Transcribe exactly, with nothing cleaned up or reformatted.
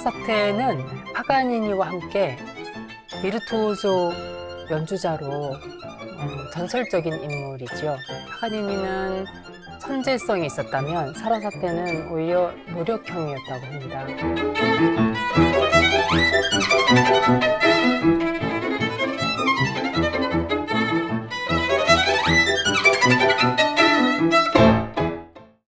사라사테는 파가니니와 함께 비르투오소 연주자로 음, 전설적인 인물이죠. 파가니니는 천재성이 있었다면 사라사테는 오히려 노력형이었다고 합니다.